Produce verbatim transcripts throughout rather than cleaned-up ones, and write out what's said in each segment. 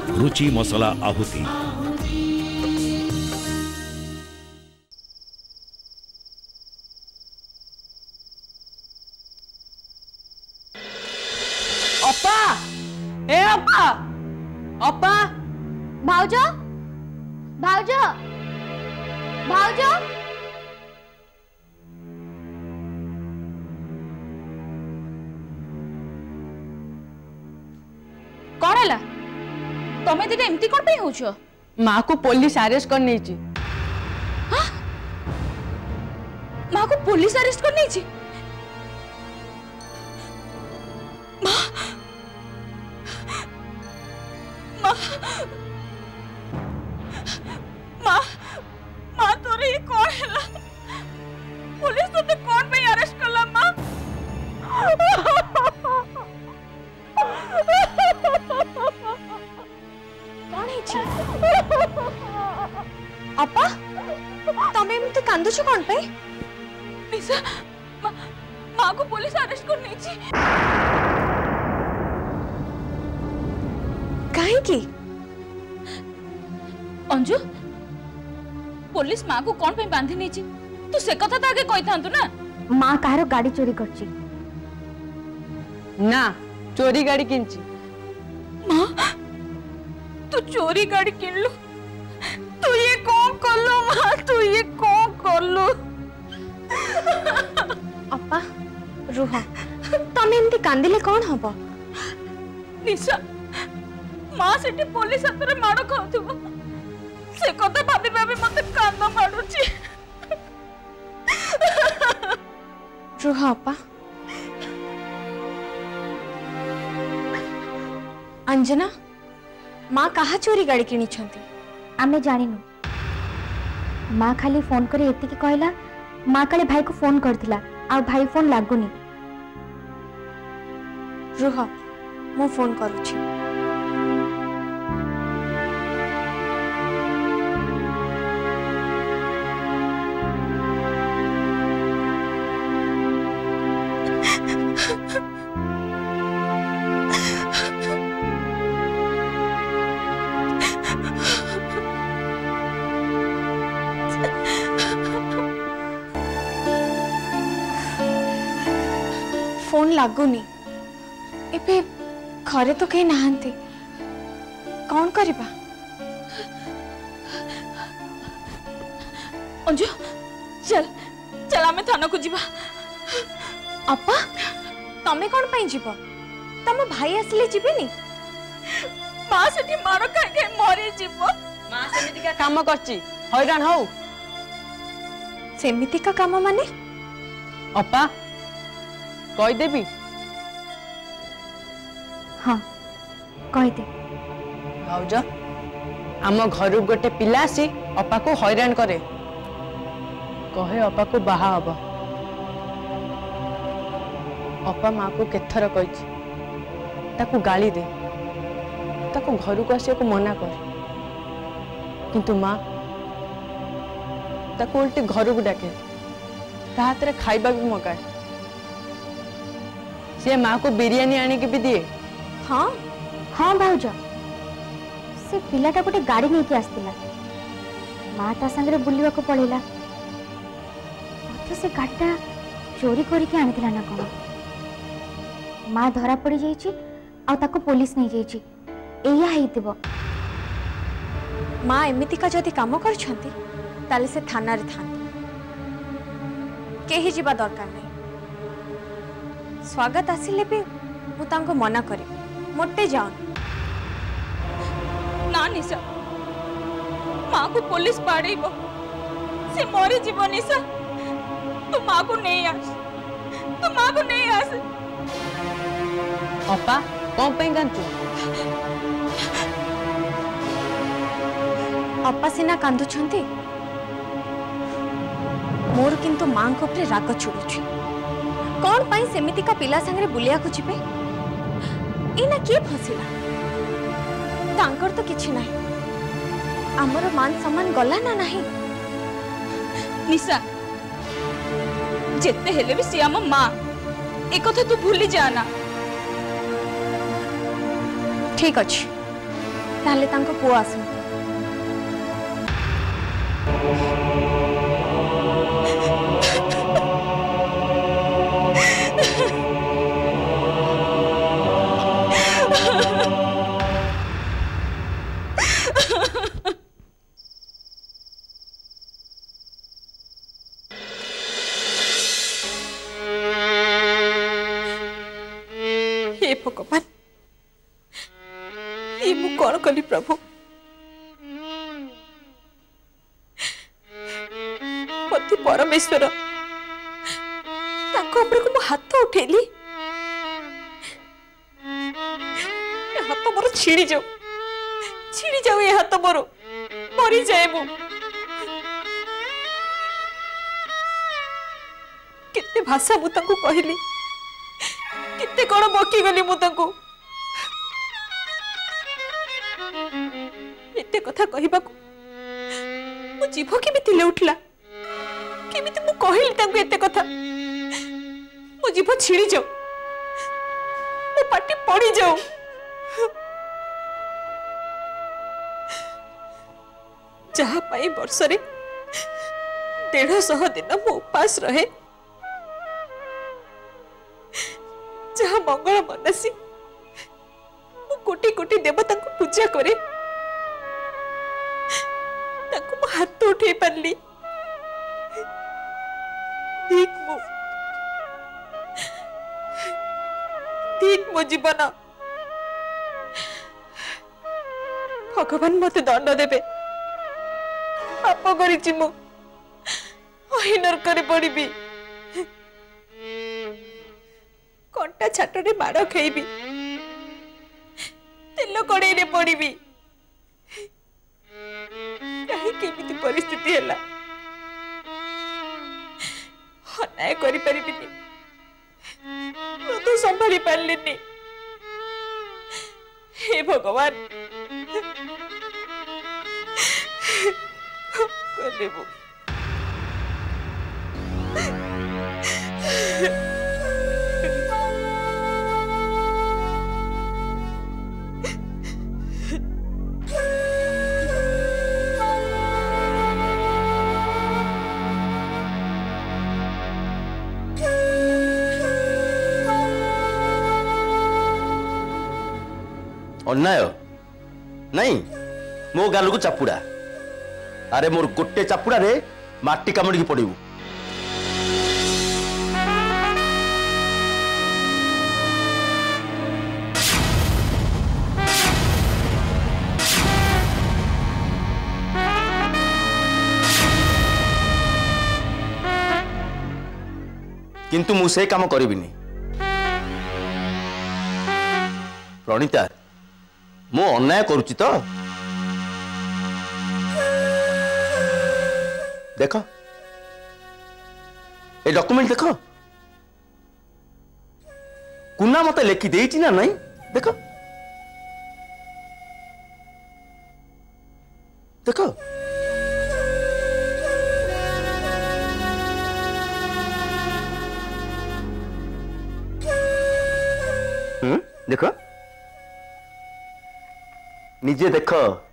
रुचि मसला आहुति। अपा ए अपा अपा भाउज भाउज भाउज कौन है तमें दीटा एमती कौन पे होछ? माँ को पुलिस अरेस्ट कर नहीं ची। हाँ? माँ को पुलिस अरेस्ट कर नहीं ची? माँ माँ माँ माँ तोरे ये कौन है ला? पुलिस तो ते कौन पे अरेस्ट कर ला माँ? कौन है ची? अपा तमे एमती कांदुछ कौन पे? निशा माँ माँ को पुलिस अरेस्ट कर नहीं ची। काहे की? अंजू पुलिस माँ को कौन पे बांधी नहीं ची? तू से कथा तो आगे कोई था तू ना? माँ कहारो गाड़ी चोरी करची ना चोरी गाड़ी किनची। माँ तू चोरी गाड़ी किन लो? तू ये कौन कर लो माँ? तू ये कौन कर लो? अपा रुह तमे एमती कांदिले कौन हबो? निशा माँ सेठी पुलिस हाथ में माड़ खाऊ से कथा भाभी भाभी मत कांद मारुची। रुह अपा। अंजना माँ कहा चोरी गाड़ी किनी छंती? आमे जानिनु। माँ खाली फोन करे एति की कहला माँ काले भाई को फोन करथिला आ भाई फोन लागुनी। रुह मु फोन करूची। फोन लागुनी एबे घरे तो कहीं नहांती कौन करिबा? अंजू चल चल आमे थाना को जीवा। अपा तमे कौन पाई जीव? तम भाई आसले जीवेनी? माँ सेठी मार खाई खाई मरी जीव। माँ सेमिति का काम करची हैरान हो। सेमिति का काम माने? अपा कह देबी? हाँ कह दे। भाउज आम घर गोटे पिला आसी अपा को हैरान करे कहे अपा को बाहा हब। अपा माँ को केथर कही ताकू गाली दे ताकू घर को आसिया को मना कर किंतु माँ ताकू उल्टी घर को डाके ता हाथ रे खाइबा भी मगाए। से माँ को बिरियानी आनी के भी दिए। हाँ हाँ भाउज से पिलाटा गोटे गाड़ी नहीं के आसतिला माँ ता संगे बुलिवा को पड़ेला से गाड़ीटा चोरी करके आनिथिला ना कौन। माँ धरा पड़ी जाइची आ ताको पुलिस नहीं जाइची एया हेतिबो। माँ एमिति का जदि काम करछंती ताले से थाना रे थांती केही जीवा दरकार नहीं। स्वागत आसिले भी मु तांको मना करे मोटे जाओ ना निशा माँ को पुलिस बाड़ेबो से मरी जीव। निशा तू माँ को नहीं आस तू माँ को नहीं आस। अपा कौन पे कांदु? अपा सिना कांदुछंती मोर किंतु माँ को उपरे राग छुड़ुछि। कौन पाई सेमिति का पिला संगे बुलिया को जिबे? इना के फसिला? तांकर तो किछि नाही हमर मान सम्मान गला ना नाही। निशा जेते हेले भी सी आम माँ एक कथा तू भूली जाना। ठीक अछि ताले तांको पुओ आसु भगवान ये मु कौन कली प्रभु पति परमेश्वर ताको ऊपर को हाथ उठेली हाथ मोर छिड़ी जाऊ छिड़ी जाऊ ये हाथ मोर मरी जाए मु केते भाषा मु ताको कहली कितने कौन बकी गली मु ताको एते कथा कहिबा को मु जीव केमिति ले उठला केमिति मु कहली ताको एते कथा मु जीव छिड़ी जाऊ मु पाटी पड़ी जाऊ जहा पाई वर्ष रे डेढ़ सौ दिन मु उपास रहे जहा मंगल मनसी मु कोटि कोटि देवता को पूजा करे ताको मु हाथ उठे पारली ठीक मु ठीक मो जीवन भगवान मते दंड देबे पाप करिछि मु ओहि नरकरे पड़िबी कंटा छाटरे माड़ खाइबी तेल कड़े रे पड़िबी कहीं केमिति परिस्थिति हैला अन्याय करि परिबिनी मु तो संभाली पारलिनी हे भगवान कले मु अन्याय नहीं मो गाल को चापुड़ा अरे मोर गोटे चापुड़ा रे माटी कामुड़ी पड़ू किंतु मु से काम करिबिनी प्रणीता मु अन्याय करुची तो देख ए डॉक्यूमेंट देख कुना मत लेखि देइछि ना नहीं देख देख हम्म देख निजे देख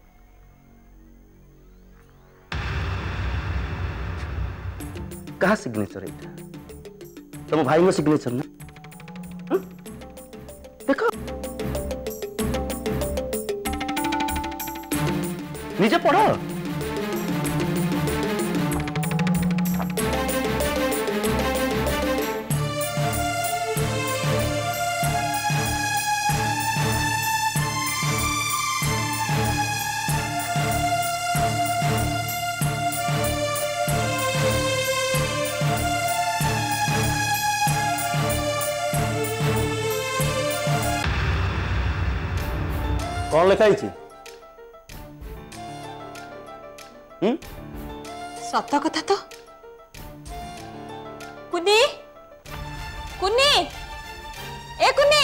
कहा सिग्नेचर है तुम भाई को सिग्नेचर ना हुँ? देख निजे पढ़ कौन लिखाई सत कथा तो कुनी कुनी ए कुनी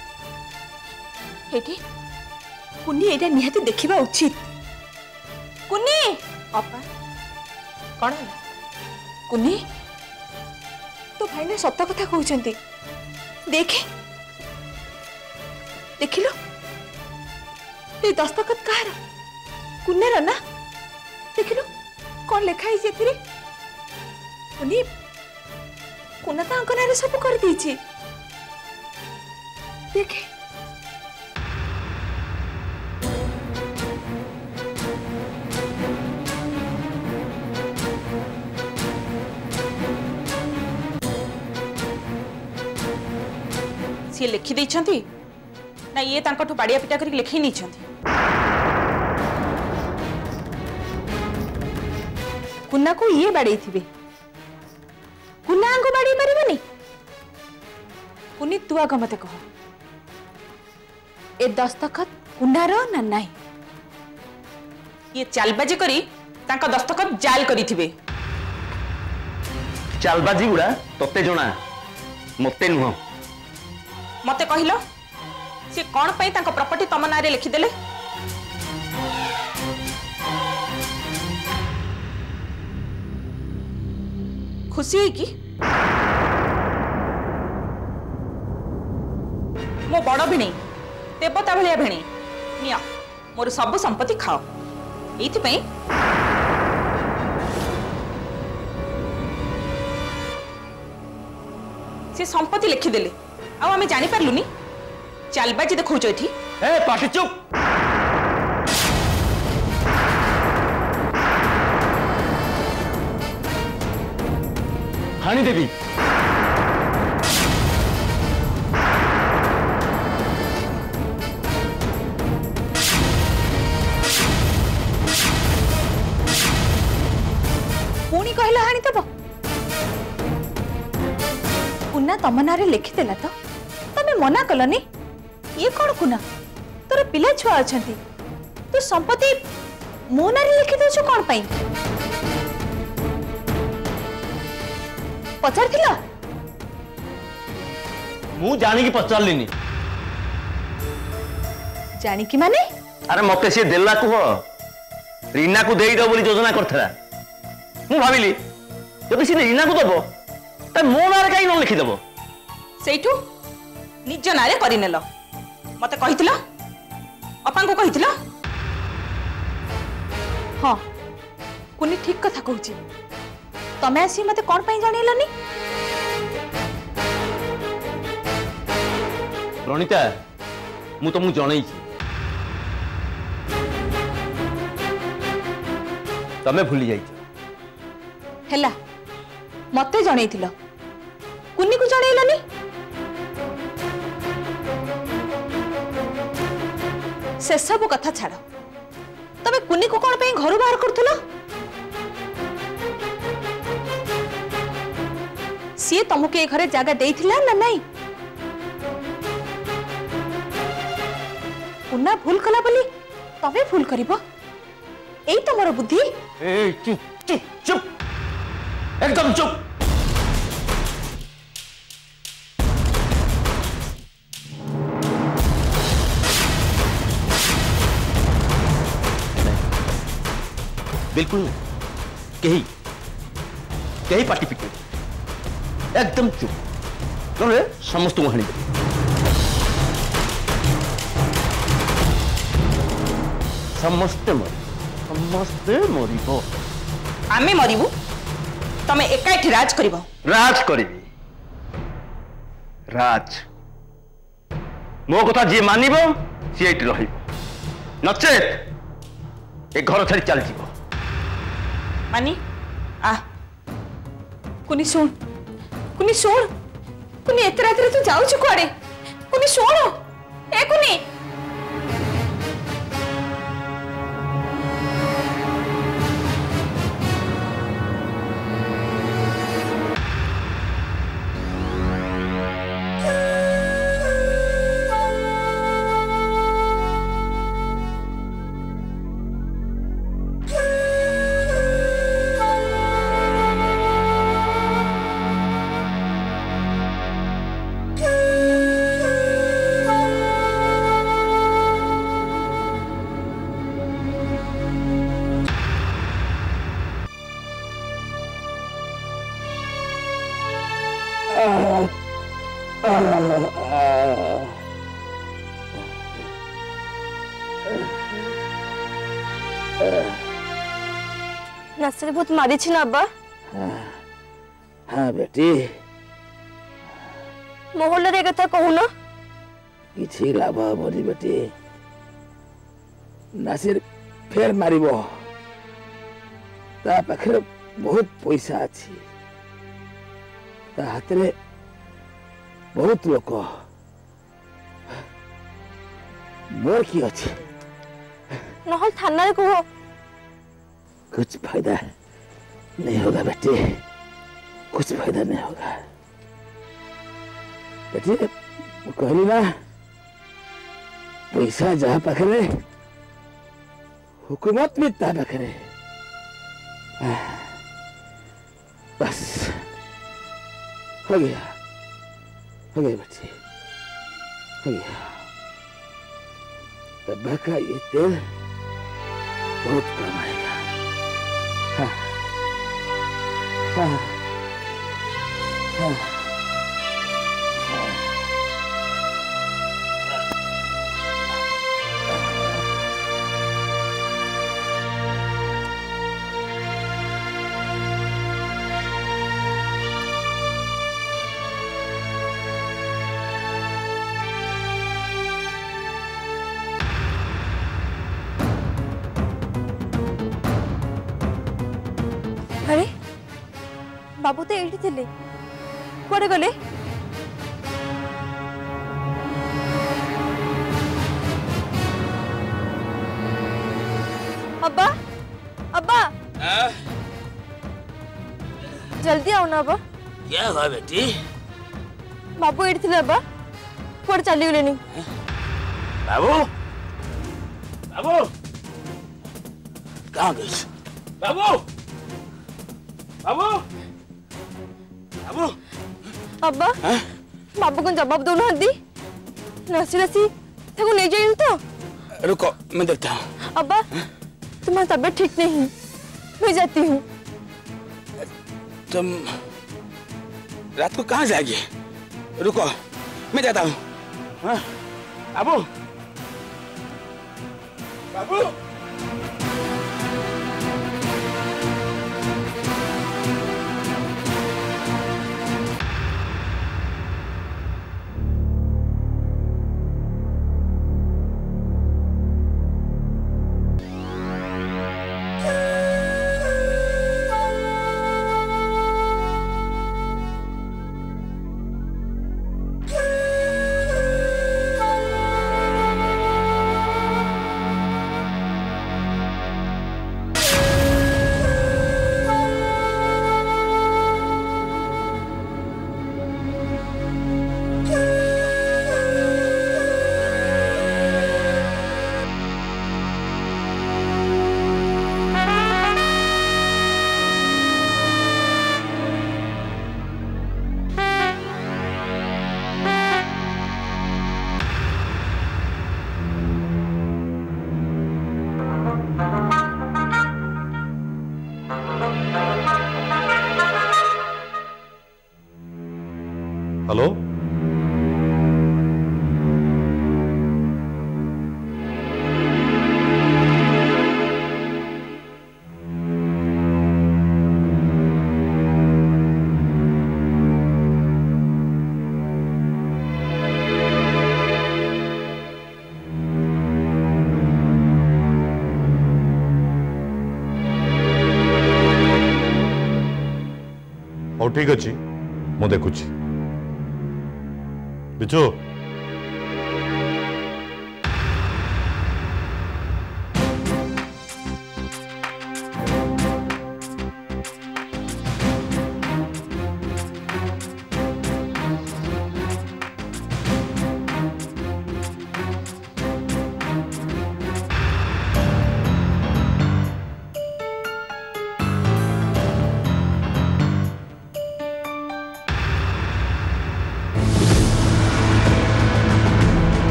हेटी कुनी एटा निहाती देखिबा उचित कुनी अपा कौन है कुनी तो भाई ने सत कथा कहउचंती देखे देखिलो ये दस्तखत कहार कुन्नार ना देखिलु कौन लिखा है जेथिरे कुनी कुना ता अंकनारे सब कर दीची देखे सी लिखि देइछंती ना ये तांकठु बाड़िया पिटा करी लिखि नहीं छंती कुन्ना को ये बाड़े थिबे कुन्ना को बाड़ी परिबनी कुनी तू आग मते कह ए दस्तखत कुन्नार ना नहीं ये चालबाजी करी तांका दस्तखत जाल करी थिबे चालबाजी गुड़ा तते जणा मते नुह मते कहिलो से कौन पाई तांका प्रॉपर्टी तम नारे लिखि देले खुशी है कि मो बड़ भिणी देवता भाया भिणी निया मोर सब संपत्ति खाओ ये से संपत्ति लिखिदेले आ आम जानी पार्लुनी चालबाजी देखौछ एठी ए पाटी चुप हानी देवी पुणी कहला हानी तब कुन्ना तम नारे लिखिदेला तो तमे मना कलनी ये कौन कुना तोर पिला छुआ अछंती तू संपत्ति मो नारे लिखि देछु कौन पाई पचार थिला मु जानी की पचारलिनी जानी की माने अरे मते से देला कुह रीना को देई दो बोली योजना करथरा मु भाबिली जब से रीना को दबो त मो नारे काई न लिखि देबो सेठू निज नारे करि नेलो मते कहितला अपा को कहितला हां कुनी ठीक कथा कहूची तमे आसी मते कोन पई जानिलनी प्रणीता मु तुमको जणई तमे भूली जाई हेला मते जणैथिलो कुन्नी को जणैलनी से सब कथा छाड़ तमे कुन्नी को कोन पई घर बाहर करथुलो सी तुमको ये घरे जगह देथिला ना नहीं पुना भूल कला बोली तबे भूल करिबो एई तमरो बुद्धि ए चुप चुप चुप एकदम चुप बिल्कुल नहीं कही कही पार्टी पिटे एकदम चुप नले समस्त हाणी समस्ते मर समस्ते मरिबो आमे मरिबु तमे एकाठी राज करिबो राज करिबी राज मो कथा जे मानिबो से एठी रहिबो नचेत ए घर छाड़ी चल जीवो मानी आ कुनी सुन कुनी सुन कुनी एत रात रे तू जाऊ छु कोडे कुनी सुन ए कुनी नासिर बहुत मारी छी ना अब्बा। हाँ बेटी मोहल्ला रे कथा कहू ना किसी लाभ हेबनी बेटी नासिर फेर मारिबो ता पाखरे बहुत पैसा अछि ता हातरे बहुत लोक मोर की अछि नहल थाना रे कहो कुछ फायदा नहीं होगा बेटी कुछ फायदा नहीं होगा बेटी कहली ना पैसा जहाँ पाखरे हुकूमत भी ता पाखरे बस हो गया हो गया बेटी हो गया तब का ये तेल बहुत काम आएगा हाँ हाँ हाँ अरे बाबू तो एठी थिले कुआडे गले अब्बा अब्बा जल्दी आओ ना अब्बा क्या हुआ बेटी बाबू एठी थिले अब्बा कुआडे चली गले नहीं बाबू बाबू कहाँ गई बाबू बाबू बाबू अब्बा बाबू को जवाब दो ना दी नसी नसी तेको ले जाइल तो रुको मैं देखता हूँ अब्बा तुम्हारी तबीयत ठीक नहीं मैं जाती हूँ तुम रात को कहाँ जाएगी रुको मैं जाता हूँ हाँ? बाबू बाबू हेलो हौ ठीक अच्छी मु देखुची बिचू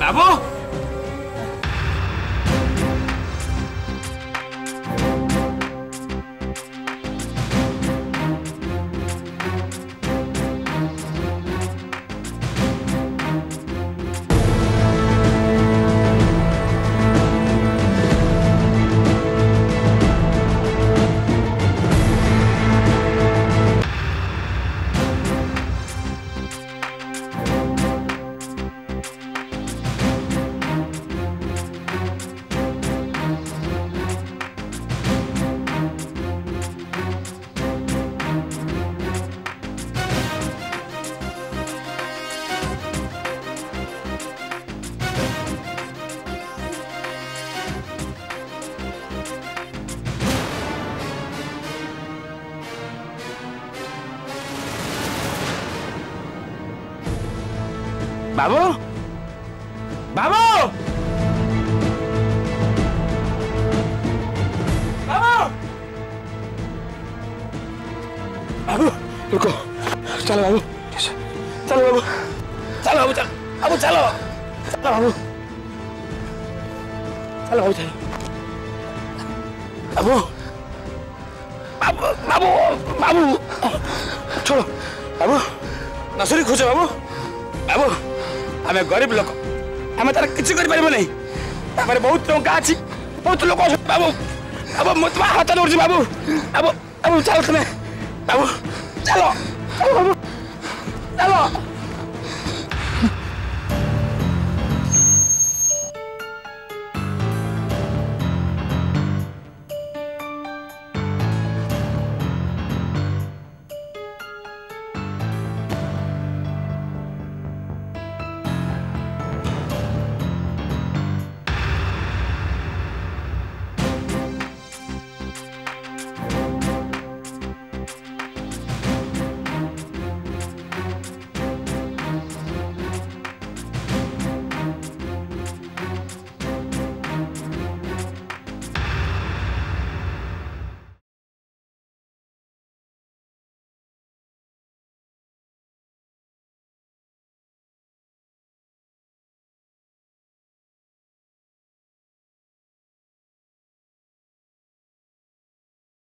बाबू बाबू बाबू बाबू बाबू रुको चलो बाबू चलो बाबू चलो बाबू चलो बाबू चलो चलो बाबू चलो बाबू चलो बाबू बाबू बाबू बाबू छोड़ो बाबू नसरी खोजो बाबू बाबू आम गरीब लोक आम तार किसी कर नहीं बहुत टंका अच्छी बहुत लोक बाबू बाबू मुझे हाथ दौड़ी बाबू बाबू बाबू चलो तुम्हें बाबू चलो चलो बाबू चलो